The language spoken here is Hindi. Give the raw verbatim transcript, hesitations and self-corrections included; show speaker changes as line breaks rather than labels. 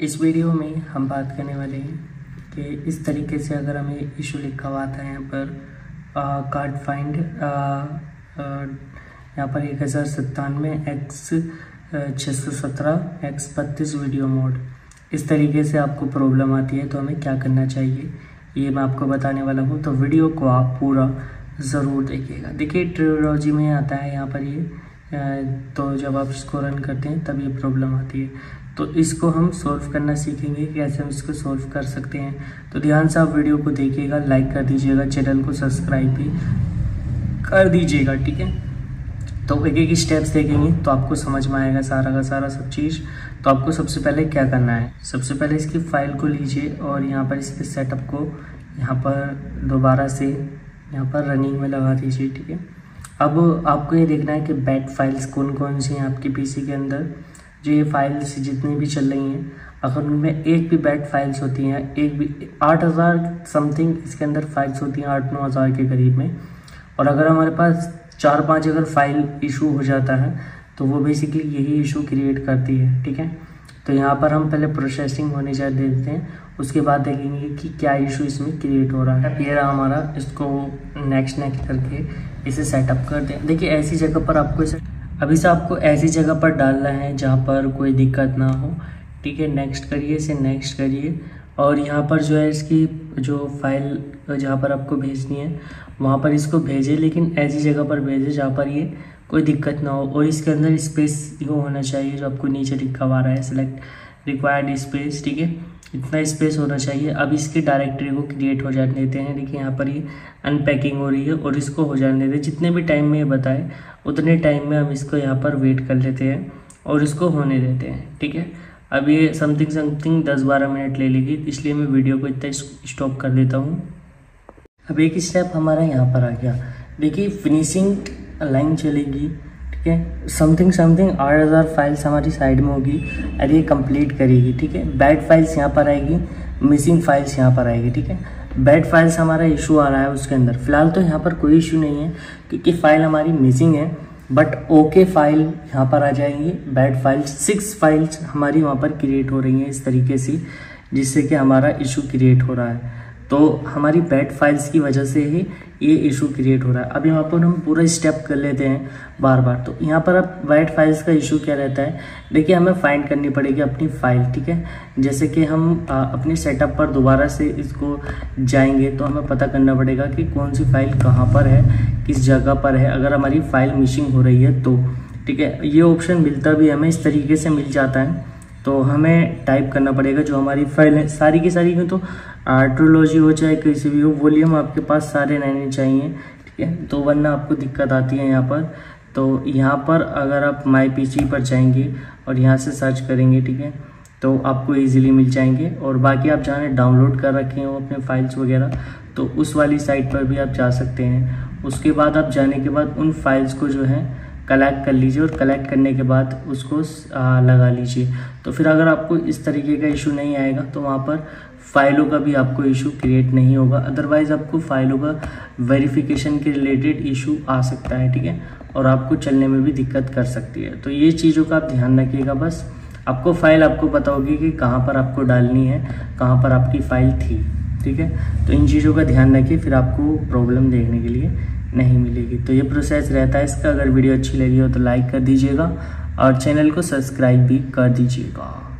इस वीडियो में हम बात करने वाले हैं कि इस तरीके से अगर हमें इशू लिखा हुआ था यहाँ पर कार्ड फाइंड यहाँ पर एक हज़ार सत्तानवे एक्स छः सौ सत्रह एक्स बत्तीस वीडियो मोड, इस तरीके से आपको प्रॉब्लम आती है तो हमें क्या करना चाहिए ये मैं आपको बताने वाला हूँ। तो वीडियो को आप पूरा ज़रूर देखिएगा। देखिए ट्रियोलॉजी में आता है यहाँ पर ये, तो जब आप इसको रन करते हैं तब ये प्रॉब्लम आती है। तो इसको हम सॉल्व करना सीखेंगे, कैसे हम इसको सॉल्व कर सकते हैं। तो ध्यान से आप वीडियो को देखिएगा, लाइक कर दीजिएगा, चैनल को सब्सक्राइब भी कर दीजिएगा, ठीक है। तो एक एक स्टेप्स देखेंगे तो आपको समझ में आएगा सारा का सारा सब चीज़। तो आपको सबसे पहले क्या करना है, सबसे पहले इसकी फाइल को लीजिए और यहाँ पर इसके सेटअप को यहाँ पर दोबारा से यहाँ पर रनिंग में लगा दीजिए, ठीक है। अब आपको ये देखना है कि बैट फाइल्स कौन कौन सी हैं आपके पीसी के अंदर। जो ये फाइल्स जितनी भी चल रही हैं, अगर उनमें एक भी बैट फाइल्स होती हैं, एक भी आठ हज़ार समथिंग इसके अंदर फाइल्स होती हैं, आठ नौ हज़ार के करीब में। और अगर हमारे पास चार पांच अगर फाइल इशू हो जाता है तो वो बेसिकली यही इशू क्रिएट करती है, ठीक है। तो यहाँ पर हम पहले प्रोसेसिंग होने जा देते हैं, उसके बाद देखेंगे कि क्या इशू इसमें क्रिएट हो रहा है। ये रहा हमारा, इसको नेक्स्ट नेक्स्ट करके इसे सेटअप कर दें। देखिए ऐसी जगह पर आपको इसे अभी से आपको ऐसी जगह पर डालना है जहाँ पर कोई दिक्कत ना हो, ठीक है। नेक्स्ट करिए, इसे नेक्स्ट करिए और यहाँ पर जो है इसकी जो फाइल जहाँ पर आपको भेजनी है वहाँ पर इसको भेजें, लेकिन ऐसी जगह पर भेजें जहाँ पर ये कोई दिक्कत ना हो। और इसके अंदर स्पेस यूँ होना चाहिए जो आपको नीचे लिखा हुआ रहा है, सेलेक्ट रिक्वायर्ड स्पेस, ठीक है। इतना स्पेस होना चाहिए। अब इसकी डायरेक्टरी को क्रिएट हो जाने देते हैं। देखिए यहाँ पर ये अनपैकिंग हो रही है और इसको हो जाने देते हैं। जितने भी टाइम में ये बताए उतने टाइम में हम इसको यहाँ पर वेट कर लेते हैं और इसको होने देते हैं, ठीक है। अब ये समथिंग समथिंग दस बारह मिनट ले लेगी, इसलिए मैं वीडियो को इतना स्टॉप कर देता हूँ। अब एक स्टेप हमारा यहाँ पर आ गया। देखिए फिनिशिंग लाइन चलेगी, ठीक है। समथिंग समथिंग आठ हज़ार फाइल्स हमारी साइड में होगी और ये कंप्लीट करेगी, ठीक है। बैड फाइल्स यहाँ पर आएगी, मिसिंग फाइल्स यहाँ पर आएगी, ठीक है। बैड फाइल्स हमारा इशू आ रहा है उसके अंदर। फिलहाल तो यहाँ पर कोई इशू नहीं है क्योंकि फाइल हमारी मिसिंग है, बट ओके फाइल यहाँ पर आ जाएंगी। बैड फाइल्स सिक्स फाइल्स हमारी वहाँ पर क्रिएट हो रही हैं इस तरीके से, जिससे कि हमारा इशू क्रिएट हो रहा है। तो हमारी बैड फाइल्स की वजह से ही ये इशू क्रिएट हो रहा है। अब यहाँ पर हम पूरा स्टेप कर लेते हैं बार बार। तो यहाँ पर अब बैड फाइल्स का इशू क्या रहता है, देखिए हमें फाइंड करनी पड़ेगी अपनी फाइल, ठीक है। जैसे कि हम आ, अपने सेटअप पर दोबारा से इसको जाएंगे तो हमें पता करना पड़ेगा कि कौन सी फाइल कहाँ पर है, किस जगह पर है, अगर हमारी फाइल मिसिंग हो रही है तो, ठीक है। ये ऑप्शन मिलता भी हमें इस तरीके से मिल जाता है। तो हमें टाइप करना पड़ेगा जो हमारी फाइल है सारी की सारी, तो ट्रियोलॉजी हो चाहे किसी भी हो, वॉल्यूम आपके पास सारे रहने चाहिए, ठीक है। तो वरना आपको दिक्कत आती है यहाँ पर। तो यहाँ पर अगर आप माई पीसी पर जाएंगे और यहाँ से सर्च करेंगे, ठीक है, तो आपको इजीली मिल जाएंगे। और बाकी आप जहाँ डाउनलोड कर रखे हो अपने फाइल्स वगैरह, तो उस वाली साइट पर भी आप जा सकते हैं। उसके बाद आप जाने के बाद उन फाइल्स को जो है कलेक्ट कर लीजिए और कलेक्ट करने के बाद उसको लगा लीजिए। तो फिर अगर आपको इस तरीके का इशू नहीं आएगा तो वहाँ पर फाइलों का भी आपको इशू क्रिएट नहीं होगा। अदरवाइज़ आपको फाइलों का वेरिफिकेशन के रिलेटेड इशू आ सकता है, ठीक है, और आपको चलने में भी दिक्कत कर सकती है। तो ये चीज़ों का आप ध्यान रखिएगा। बस आपको फाइल आपको पता होगी कि कहाँ पर आपको डालनी है, कहाँ पर आपकी फ़ाइल थी, ठीक है। तो इन चीज़ों का ध्यान रखिए, फिर आपको प्रॉब्लम देखने के लिए नहीं मिलेगी। तो ये प्रोसेस रहता है इसका। अगर वीडियो अच्छी लगी हो तो लाइक कर दीजिएगा और चैनल को सब्सक्राइब भी कर दीजिएगा।